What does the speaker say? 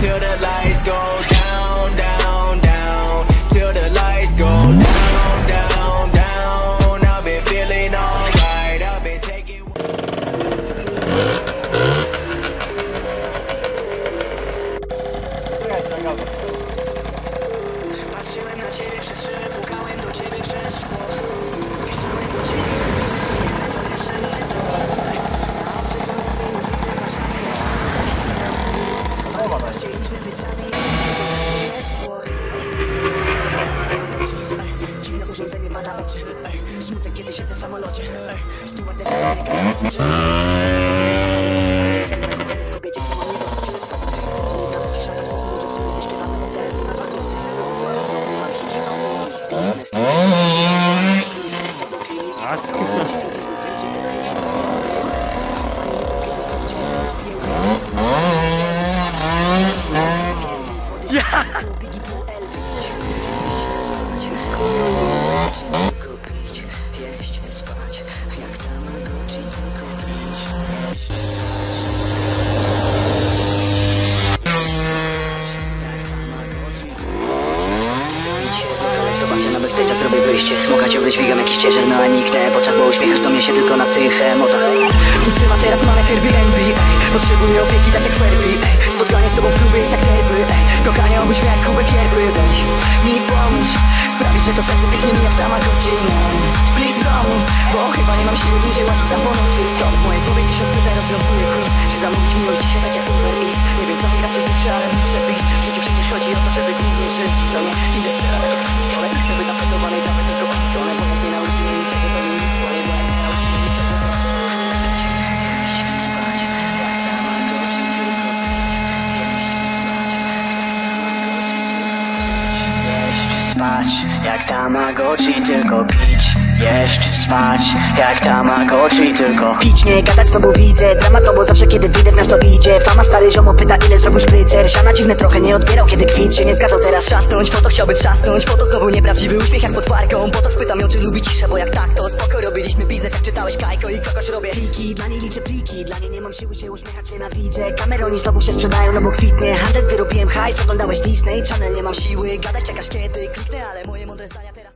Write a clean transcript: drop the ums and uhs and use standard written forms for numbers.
till the lights go down, down, down, till the lights go down, down, down. I've been feeling alright, I've been taking. Patrzyłem na ciebie przez szybę, pukałem do ciebie przez szkło. Pisałem do ciebie, to jeszcze nie to. A oczy to mówię, już widzę twarz na pierwszą. Chcieliśmy być sami, to jest tło. Dziwne urządzenie bada oczy. Smutek, kiedy siedzę w samolocie. Stewardessa nie każe. W kobiecie, co mam nie dosyć rysko. Cisza tak włosy, że w sumie śpiewamy, bo teraz nie ma bagosy. Zobaczę na backstage'ach, zrobię wyjście. Smoka ciągle dźwigam jakiś ciężar, no a niknę w oczach, bo uśmiechasz do mnie się tylko na tych emotach. Pustyma teraz mam jak Airbnb, potrzebuję opieki tak jak Fergie. Spotkanie z tobą w klubie jest jak derby. Kochanie, obyś miał jak kubek yerby. Weź mi pomóż sprawić, że to serce pięknie mi jak Tamagotchi. Please w domu, bo chyba nie mam siły dłużej łazić tam po nocy. Stop, w mojej głowie 1000 pytań rozwiązuje quiz. Czy zamówić miłość dzisiaj tak jak Uber Eats? Nie wiem co mi gra w tej duszy, ale muszę pić. W życiu przecież chodzi o to, żeby głównie żyć. Co nie? Idę strzela tak jak w pistole. Chcę być zapetowanej trawę tylko podpione. Bo tak nie nauczymy niczego, to mi nic swoje. Bo jak nie nauczymy niczego, to... Spać jak Tamagotchi, tylko pić, jeść, spać jak Tamagotchi, tylko pić, nie gadać, znowu widzę dramat, bo zawsze kiedy widzę w nas to idzie. Fama stary ziomo pyta, ile zrobił szprycer. Siana dziwne trochę nie odbierał, kiedy kwit się nie zgadzał teraz trzasnąć. Foto chciałby trzasnąć, foto znowu nieprawdziwy uśmiech jak pod twarką. Potok spytam ją, czy lubi ciszę, bo jak tak, to spoko. Robiliśmy biznes, jak czytałeś Kajko i kogoś robię pliki. Dla niej liczę pliki, dla niej nie mam siły się uśmiechać, nienawidzę. Kameroni znowu się sprzedają, no bo kwitnie handel, wyrobiłem hajs, oglądałeś Disney Channel, nie mam siły gadać, czekasz kiedy kliknę, ale moje mądre zdania teraz